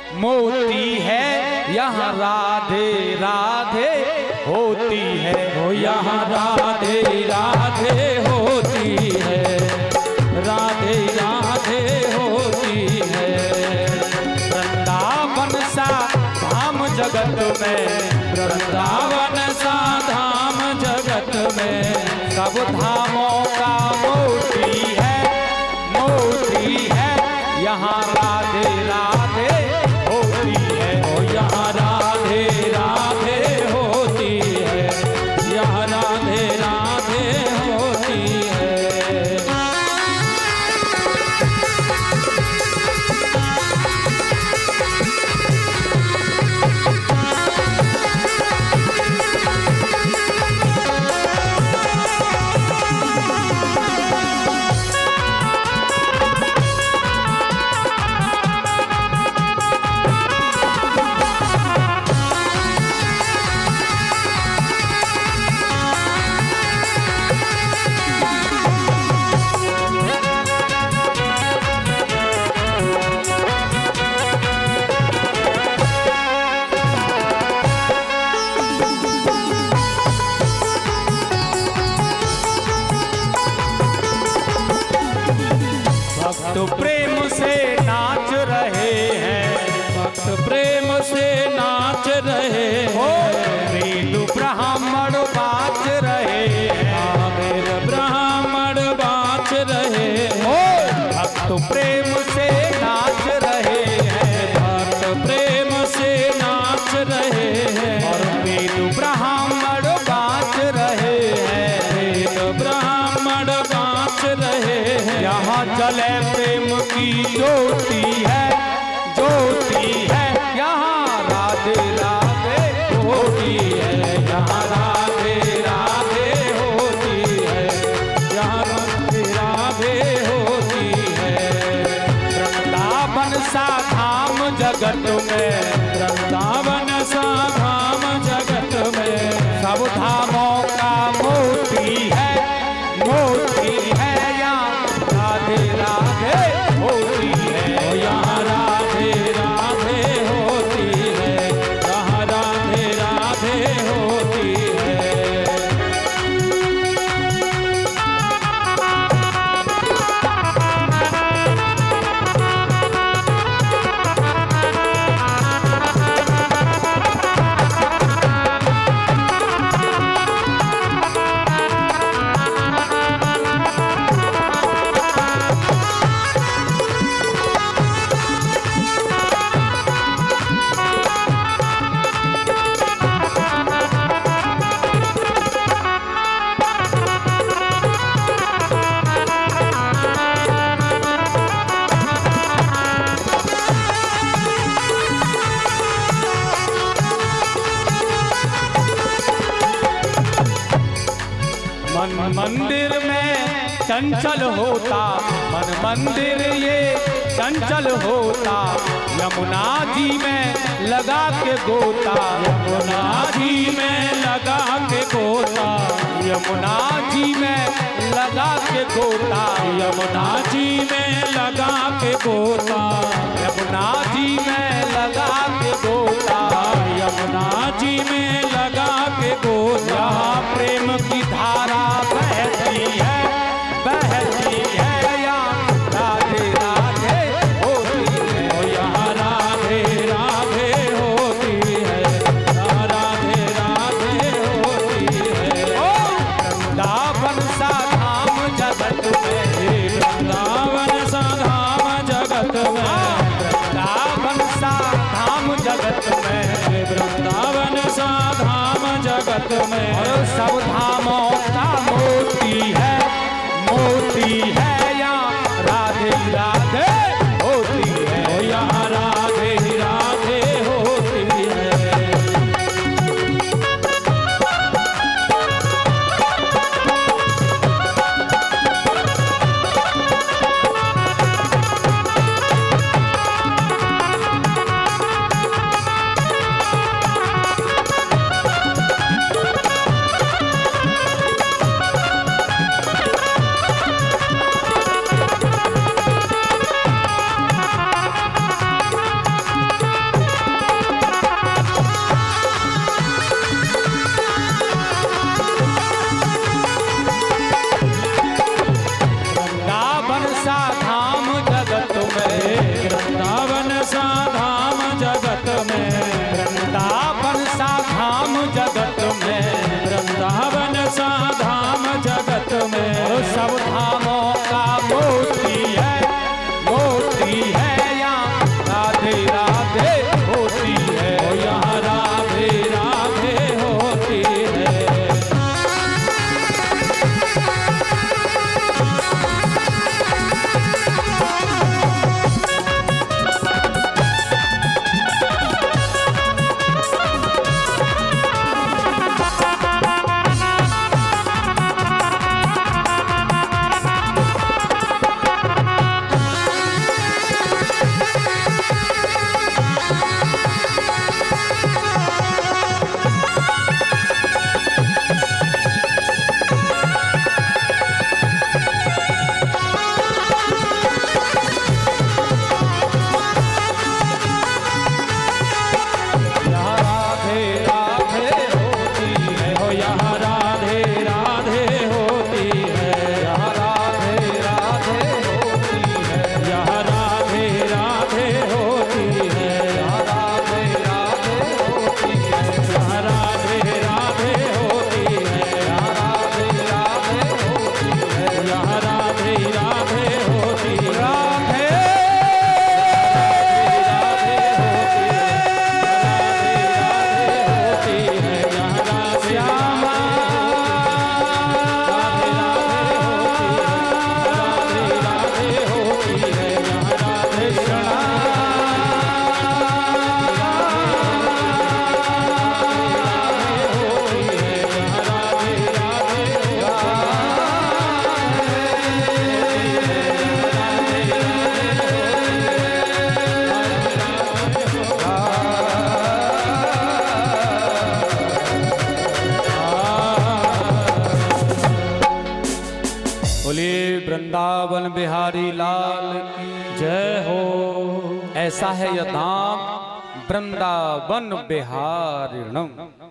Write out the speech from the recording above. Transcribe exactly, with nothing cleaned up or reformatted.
मोती है, यहाँ राधे राधे होती है। ओ यहाँ राधे राधे होती है, राधे राधे होती है। वृंदावन सा धाम जगत में, वृंदावन सा धाम जगत में, सब धामों का मोती है, मोती है, यहाँ राधे राधे होती है। ओ यहाँ राधे राधे होती है, यहाँ राधे राधे होती है। तो प्रेम से नाच रहे हैं, भक्त प्रेम से नाच रहे हो हैं। वेद ब्राह्मण बाच रहे हैं, आमिर ब्राह्मण बाच रहे हो हैं। भक्त प्रेम से नाच रहे हैं, भक्त प्रेम से नाच रहे हैं। और वेद ब्राह्मण बाच रहे हैं, वेद ब्राह्मण बाच रहे हैं। यहाँ जले प्रेम की ज्योति है, ज्योति है, यहाँ राधे राधे होती है, यहाँ राधे राधे होती है, यहाँ राधे राधे होती है। वृंदावन सा धाम जगत में, वृंदावन सा धाम जगत में, सब धामों का मोती है, मोती है, यहाँ राधे राधे होती है। ओ यहाँ राधे राधे होती है, यहाँ राधे राधे होती है। मन मंदिर में चंचल होता, मन मंदिर ये चंचल होता, यमुना जी में लगा के गोता, यमुना जी में लगा के गोता, यमुना जी में लगा के गोता, यमुना जी में लगा के गोता, यमुना जी में लगा के गोता, यमुना जी में लगा के गोता। यहाँ प्रेम की धारा बहती है, बहती है, यहाँ राधे राधे होती है। ओ यहाँ राधे राधे होती है, यहाँ राधे राधे होती है। ओ वृंदावन सा धाम जगत में, वृंदावन सा धाम जगत में, वृंदावन सा धाम जगत में, वृंदावन सा धाम जगत में। और सब धामों का मोती है, मोती है, यहाँ राधे राधे होती है। ओ यहाँ राधे राधे होती है। वृंदावन बिहारी लाल की जय हो। ऐसा है यह धाम वृंदावन बिहारिणम।